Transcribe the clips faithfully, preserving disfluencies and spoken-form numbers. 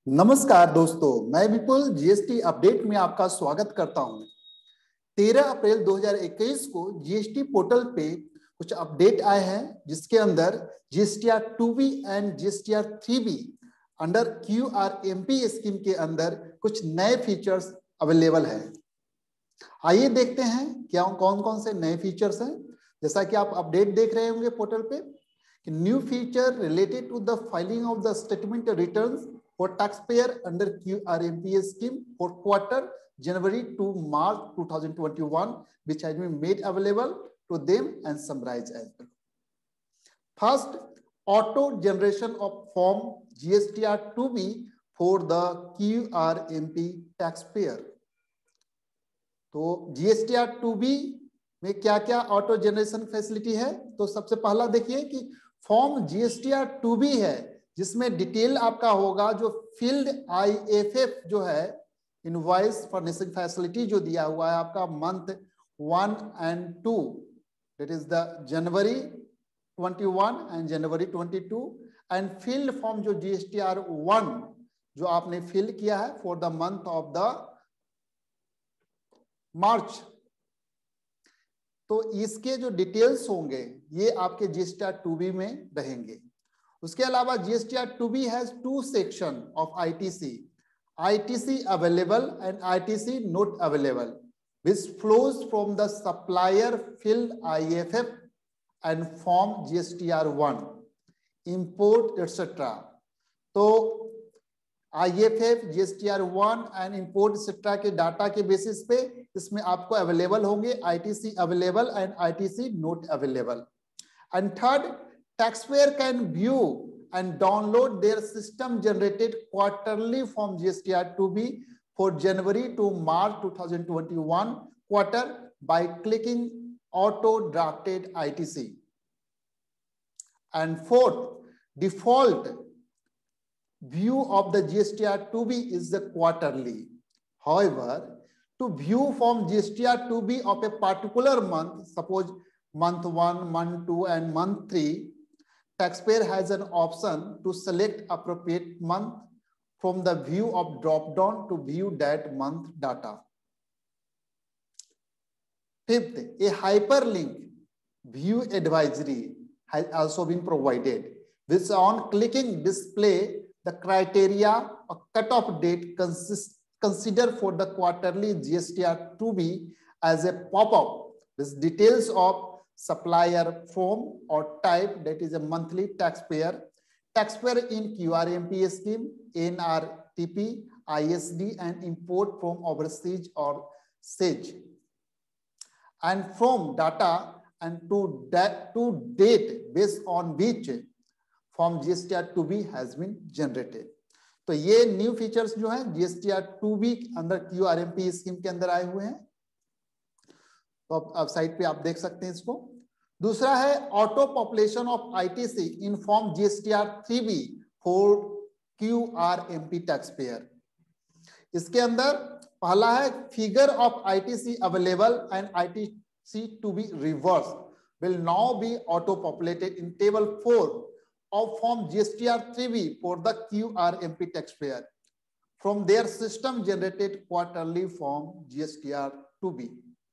नमस्कार दोस्तों, मैं विपुल जीएसटी अपडेट में आपका स्वागत करता हूं। तेरह अप्रैल दो हज़ार इक्कीस को जीएसटी पोर्टल पे कुछ अपडेट आए हैं, जिसके अंदर GSTR two B and GSTR three B under QRMP scheme के अंदर कुछ नए फीचर्स अवेलेबल है। आइए देखते हैं क्या कौन कौन से नए फीचर्स हैं। जैसा कि आप अपडेट देख रहे होंगे पोर्टल पे, new feature related to the filing of the statement returns for taxpayer under Q R M P scheme for quarter January to March two thousand twenty-one, which has been made available to them and summarized as well. First, auto generation of form G S T R two B for the Q R M P taxpayer. तो G S T R two B में क्या क्या auto generation facility है। तो सबसे पहला देखिए कि form G S T R two B है, जिसमें डिटेल आपका होगा जो फील्ड आई एफ एफ जो है इनवॉइस फर्निशिंग फैसिलिटी जो दिया हुआ है आपका month one and two, that is the January twenty one and January twenty two, and filed form जो G S T R one जो आपने फिल किया है for the month of the March. तो इसके जो डिटेल्स होंगे ये आपके G S T R two B में रहेंगे। उसके अलावा G S T R two B has two section of I T C, I T C available and I T C not available, which flows from the supplier field I F F and form G S T R one, import et cetera. तो I F F, G S T R one and import et cetera के data के basis पे इसमें आपको available होंगे I T C available and I T C not available. And third, taxpayer can view and download their system generated quarterly form G S T R two B for January to March two thousand twenty-one quarter by clicking auto drafted I T C. And fourth, default view of the G S T R two B is the quarterly. However, to view form G S T R two B of a particular month, suppose month one, month two and month three, taxpayer has an option to select appropriate month from the view of drop down to view that month data. Fifth, a hyperlink view advisory has also been provided, which on clicking display the criteria or cutoff date consist, consider for the quarterly G S T R two B as a pop-up with details of supplier form or type, that is a monthly taxpayer, taxpayer in Q R M P scheme, N R T P, I S D and import from overseas or S E J, and from data and to that to date based on which form G S T R two B has been generated. तो ये new features जो हैं G S T R two B अंदर Q R M P scheme के अंदर आए हुए हैं। तो अब साइट पे आप देख सकते हैं इसको। दूसरा है auto population of ITC in form G S T R three B for Q R M P tax payer. इसके अंदर पहला है figure of ITC available and ITC to be reverse will now be auto populated in table four of form G S T R three B for the Q R M P tax payer from their system generated quarterly form G S T R two B.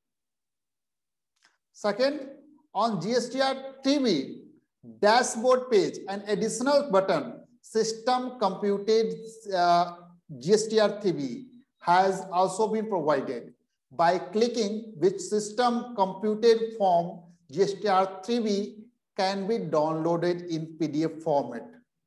Second, on G S T R three B dashboard page, an additional button, system computed uh, G S T R three B has also been provided. By clicking which system computed form G S T R three B can be downloaded in P D F format.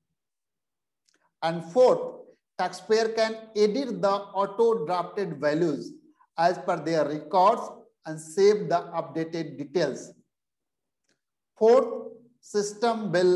And fourth, taxpayer can edit the auto drafted values as per their records and save the updated details. Fourth, system will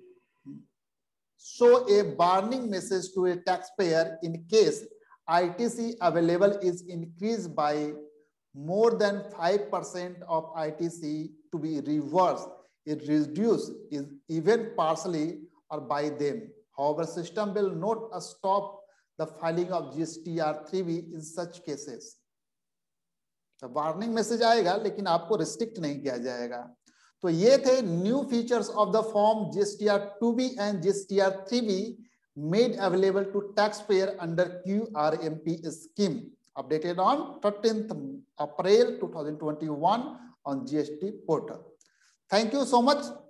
show a warning message to a taxpayer in case I T C available is increased by more than five percent of I T C to be reversed, it reduced is even partially or by them. However, system will not stop the filing of G S T R three B in such cases. Warning message आएगा लेकिन आपको restrict नहीं किया जाएगा। तो ये थे new features of the form G S T R two B and G S T R three B made available to taxpayer under Q R M P scheme, updated on thirteenth April two thousand twenty-one on G S T portal. Thank you so much.